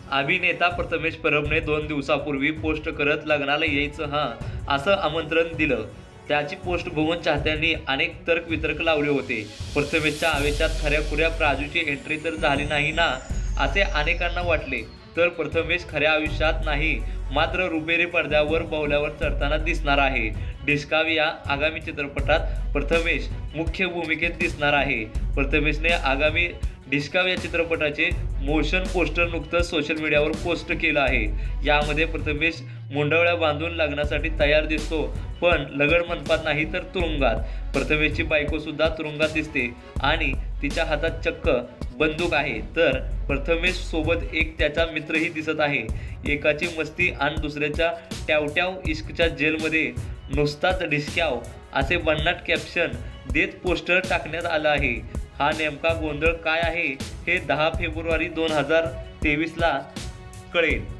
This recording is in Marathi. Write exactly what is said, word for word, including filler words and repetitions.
अभिनेता प्रथमेश परबने दोन दिवसापूर्वी पोस्ट करत लग्नाला यायचं हां असं आमंत्रण दिलं. त्याची पोस्ट बघून चाहत्यांनी अनेक तर्कवितर्क लावले होते. प्रथमेशच्या आवेशात खऱ्याखुऱ्या प्राजूची एंट्री तर झाली नाही ना असे अनेकांना वाटले. तर प्रथमेश खऱ्या आयुष्यात नाही मात्र रुपेरी पडद्यावर बाहुल्यावर चढताना दिसणार आहे. डिस्कॉव या आगामी चित्रपटात प्रथमेश मुख्य भूमिकेत दिसणार आहे. प्रथमेशने आगामी डिस्कॉव या चित्रपटाचे मोशन पोस्टर नुकतंच सोशल मीडियावर पोस्ट केलं आहे. यामध्ये प्रथमेश मुंडवळ्या बांधून लग्नासाठी तयार दिसतो, पण लगड मंडपात नाही तर तुरुंगात. प्रथमेशची बायको सुद्धा तुरुंगात दिसते आणि तिच्या हातात चक्क बंदूक आहे. तर प्रथमेश सोबत एक त्याचा मित्रही दिसत आहे. एकाची मस्ती आणि दुसऱ्याच्या ट्यावट्याव इश्कच्या जेलमध्ये नुसताच डिस्क्याव असे भन्नाट कॅप्शन देत पोस्टर टाकण्यात आलं आहे. हा नेमका गोंधळ काय आहे हे दहा फेब्रुवारी दोन हजार तेवीसला कळेल.